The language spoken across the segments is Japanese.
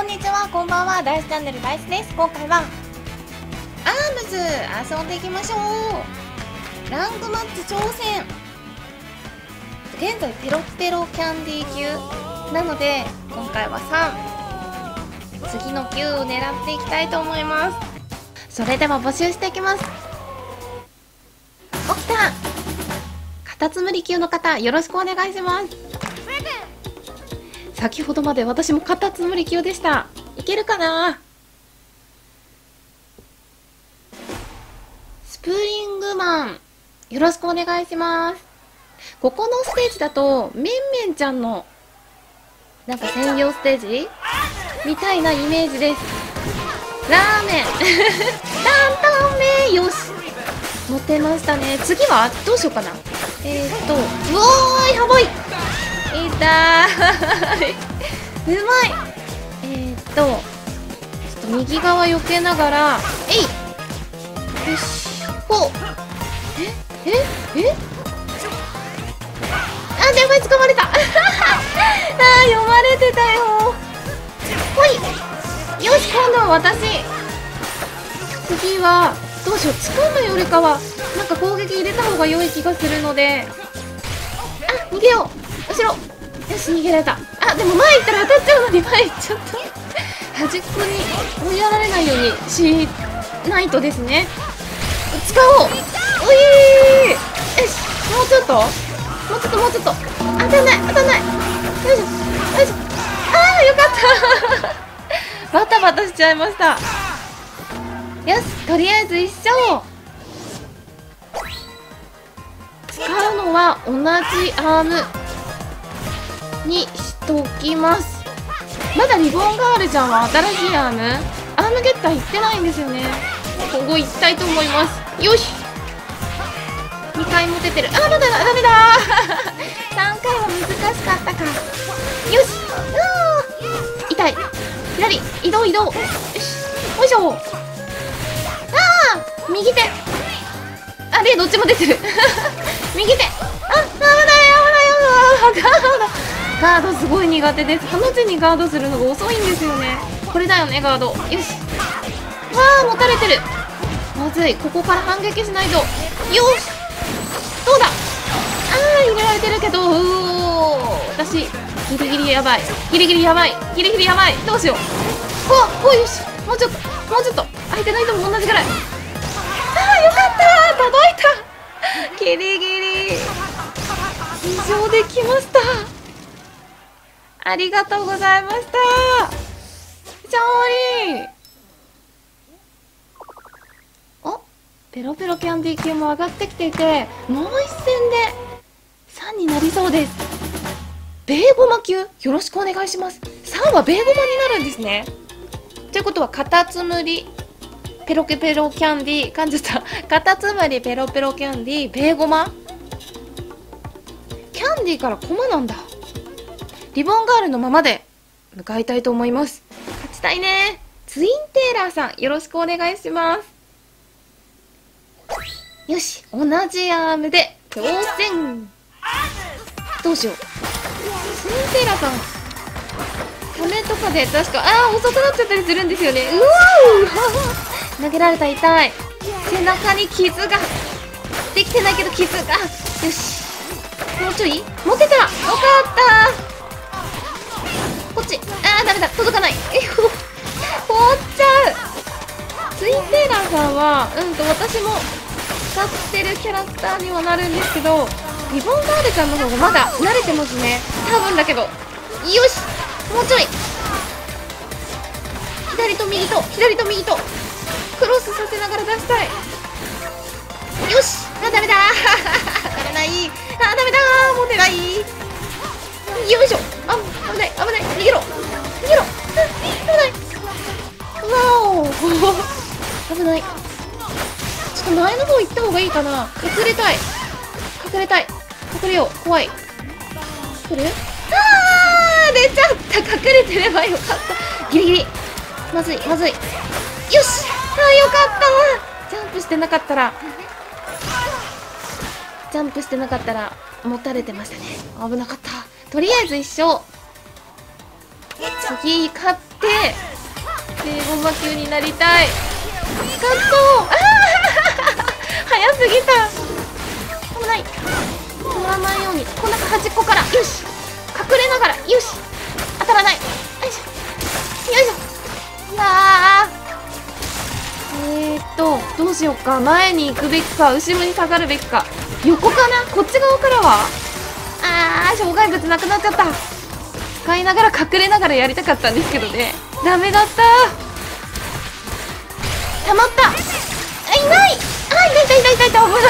こんにちは、こんばんは、ダイスチャンネルダイスです。今回はアームズ遊んでいきましょう。ランクマッチ挑戦。現在ペロペロキャンディー級なので、今回は3、次の9を狙っていきたいと思います。それでは募集していきます。起きた。カタツムリ級の方、よろしくお願いします。先ほどまで私もカタツムリ級でした。いけるかな。スプリングマン、よろしくお願いします。ここのステージだとメンメンちゃんのなんか専用ステージみたいなイメージです。ラーメン担々麺、よし持てましたね。次はどうしようかな。うおーい、やばい、痛いうまい。ちょっと右側避けながら、えい、よし、ほう、あ、やばい、掴まれたあー、読まれてたよ。ほい、よし、今度は私。次はどうしよう、掴むよりかはなんか攻撃入れた方が良い気がするので、あ、逃げよう、後ろ、よし、逃げられた。あ、でも前行ったら当たっちゃうのに前行っちゃった。端っこに追いやられないようにしないとですね。使おう。おいー、よし、もうちょっともうちょっともうちょっと、当たんない当たんない。よいしょよいしょ。あー、よかったバタバタしちゃいました。よし、とりあえず一勝。使うのは同じアームにしときます。まだリボンガールちゃんは新しいアームゲッター行ってないんですよね。今後行きたいと思います。よし、2回も出てる。あ、まだダメだ3回は難しかったか。よし、痛い。左移動移動、よし、よいしょ。右手、あれ、どっちも出てる右手、危ないガードすごい苦手です。ハの字にガードするのが遅いんですよね。これだよね、ガード。よし、わー、持たれてる。まずい、ここから反撃しないと。よし、どうだ。あー、入れられてるけど、私ギリギリやばい、ギリギリやばい、ギリギリやばい。どうしよう。よし、もうちょっともうちょっと、相手の人も同じぐらい。あー、よかった、届いた、ギリギリ以上できました。ありがとうございました。勝利。お、ペロペロキャンディー級も上がってきていて、もう一戦で3になりそうです。ベーゴマ級、よろしくお願いします。3はベーゴマになるんですね。ということはカタツムリペロペロキャンディー、噛んじゃったカタツムリペロペロキャンディー、ベーゴマ、キャンディーからコマなんだ。リボンガールのままで向かいたいと思います。勝ちたいね。ツインテーラーさん、よろしくお願いします。よし、同じアームで挑戦。どうしよう。ツインテーラーさん、羽とかで確か遅くなっちゃったりするんですよね。投げられた、痛い。背中に傷ができてないけど傷が。よし、もうちょい持ってた。よかった。こっち、ダメだ、届かない。凍っちゃう。ツインテーラーさんは私も使ってるキャラクターにはなるんですけど、リボンガールちゃんの方がまだ慣れてますね、多分だけど。よし、もうちょい。左と右と左と右とクロスさせながら出したい。よし、ダメだ取れない。ダメだ、持てない。よいしょ。危ない危ない、逃げろ逃げろ。危ない。わお危ない。ちょっと前の方行った方がいいかな。隠れたい隠れたい、隠れよう。怖い。来る。出ちゃった。隠れてればよかった。ギリギリ、まずいまずい。よし、よかった。ジャンプしてなかったら持たれてましたね。危なかった。とりあえず1勝。次勝ってマ級になりたい。スカッと早すぎた。危ない。取らないようにこんな端っこから、よし隠れながら、よし当たらない。よいしょよいしょ。どうしようか。前に行くべきか後ろに下がるべきか。横かな。こっち側からは障害物なくなっちゃった。使いながら隠れながらやりたかったんですけどね、ダメだった。たまった。いない。痛い危ない。よか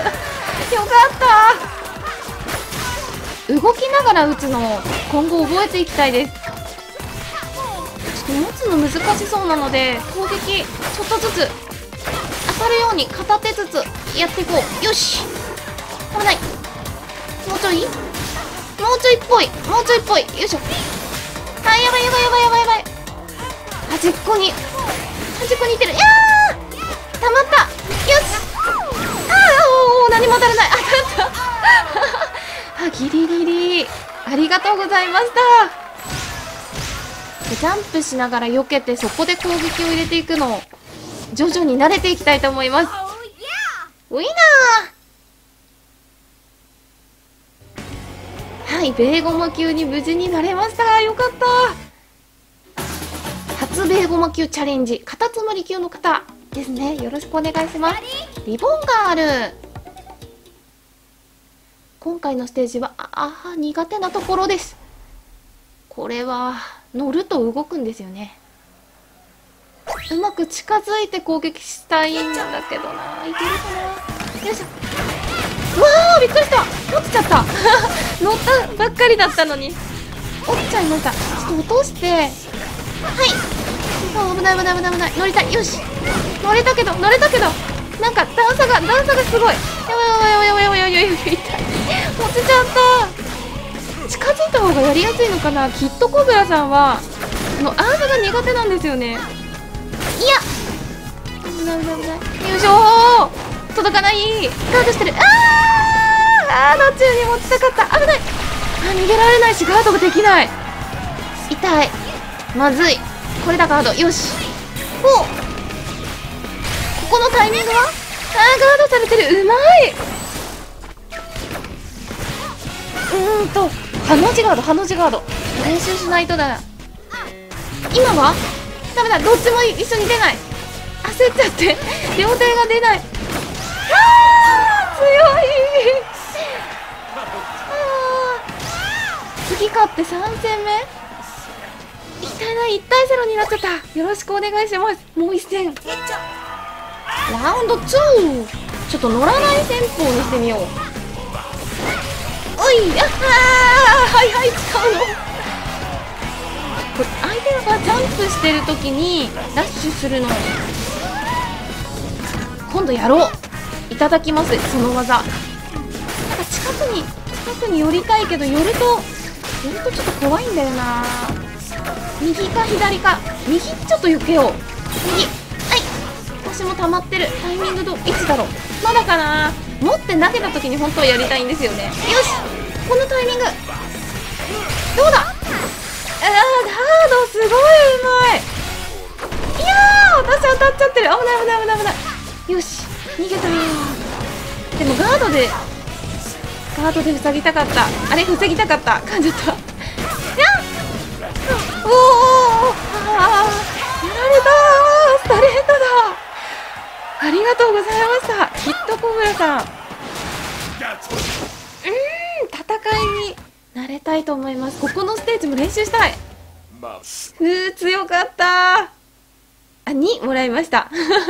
った。動きながら打つのを今後覚えていきたいです。ちょっと持つの難しそうなので、攻撃ちょっとずつ当たるように片手ずつやっていこう。よし危ない。もうちょいっぽい。よいしょ。やばい。端っこにいってる。たまった。よし。何も当たらない。当たったギリギリ。ありがとうございました。ジャンプしながら避けて、そこで攻撃を入れていくのを徐々に慣れていきたいと思います。ウィナー。はい、ベーゴマ級に無事になれました。よかった。初ベーゴマ級チャレンジ、カタツムリ級の方ですね。よろしくお願いします。リボンがある。今回のステージは苦手なところです。これは乗ると動くんですよね。うまく近づいて攻撃したいんだけどな。いけるかな。よいしょ。わー、びっくりした。落ちちゃった乗ったばっかりだったのに落ちちゃいました。ちょっと落として、はい。危ない。乗りたい。よし乗れたけど、なんか段差がすごい。やばい。痛い。落ちちゃった。近づいた方がやりやすいのかな。きっとコブラさんはアームが苦手なんですよね。いや危ない。よいしょー。届かない。ガードしてる。途中に持ちたかった。危ない。逃げられないし、ガードができない。痛い。まずい。これだ、ガード。よし。ここのタイミングはガードされてる。うまい。ハの字ガード練習しないとだ。今はダメだ。どっちも一緒に出ない。焦っちゃって両手が出ない。強い。次勝って3戦目。痛いな。1対0になっちゃった。よろしくお願いします。もう1戦。ラウンド2。ちょっと乗らない戦法にしてみよう。おい。はい使うの。これ相手がジャンプしてる時にダッシュするの今度やろう。いただきます。その技。なんか近くに寄りたいけど、寄るとちょっと怖いんだよな。右か左か。右ちょっと避けよう。右。はい。私も溜まってる。タイミングいつだろう。まだかな。持って投げた時に本当はやりたいんですよね。よしこのタイミングどうだ。ガードすごいうまい。いやー、私当たっちゃってる。危ない。よし逃げた。でもガードで防ぎたかった。防ぎたかった。噛んじゃった。おお、やられた。ストレートだ。ありがとうございました。きっとコブラさん。戦いに慣れたいと思います。ここのステージも練習したい。強かった。2もらいました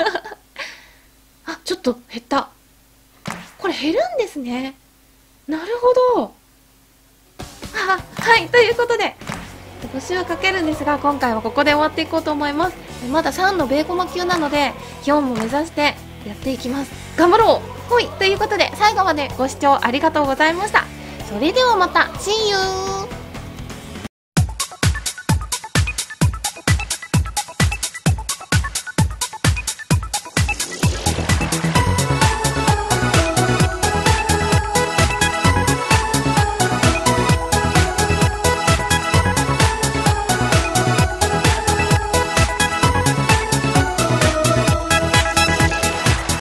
ちょっと減った。これ減るんですね。なるほど。はい、ということで募集はかけるんですが、今回はここで終わっていこうと思います。まだ3のベーゴマ級なので4も目指してやっていきます。頑張ろう。ほい、ということで最後までご視聴ありがとうございました。それではまた See you。